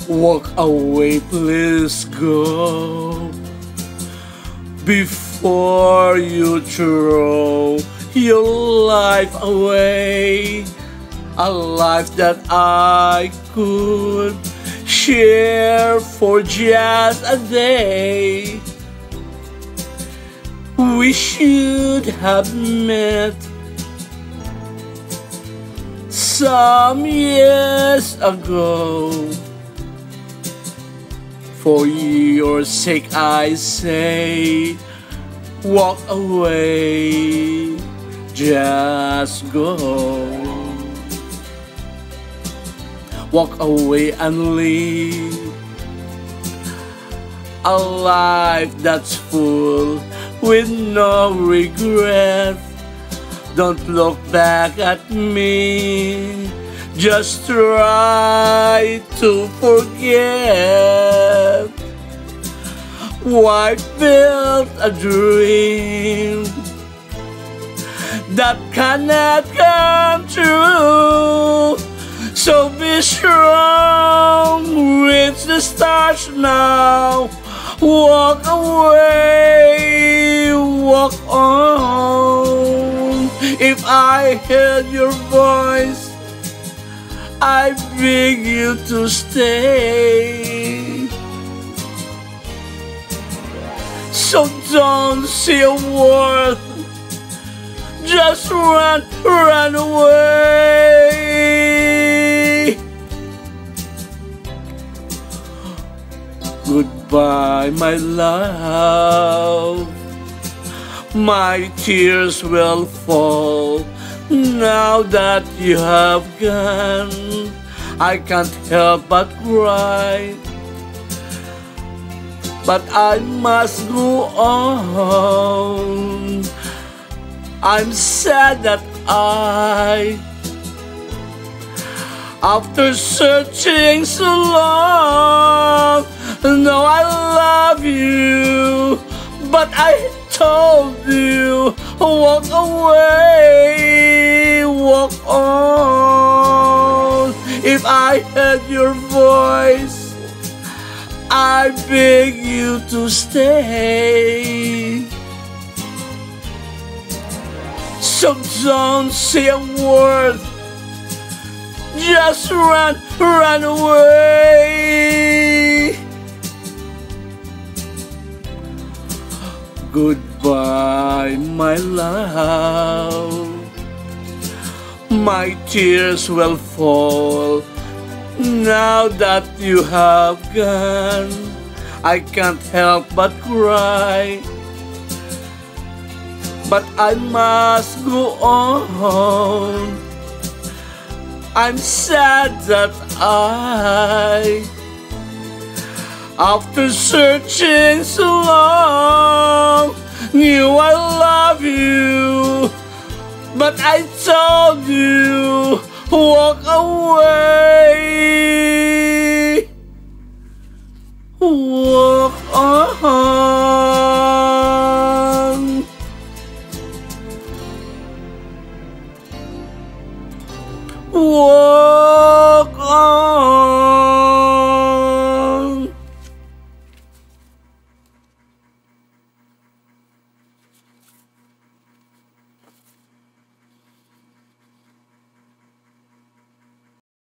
Walk away, please go, before you throw your life away. A life that I could share for just a day. We should have met some years ago. For your sake I say, walk away, just go. Walk away and live a life that's full with no regret. Don't look back at me, just try to forget. Why build a dream that cannot come true? So be strong, reach the stars now. Walk away, walk on. If I heard your voice, I beg you to stay. So don't say a word, just run, run away. Goodbye, my love. My tears will fall now that you have gone. I can't help but cry, but I must go on. I'm sad that after searching so long, know I love you, but I told you, walk away, walk on. If I heard your voice, I beg you to stay. So don't say a word, just run, run away. Goodbye, my love. My tears will fall now that you have gone. I can't help but cry, but I must go on. I'm sad that after searching so long, knew I love you, but I told you, walk away, walk on.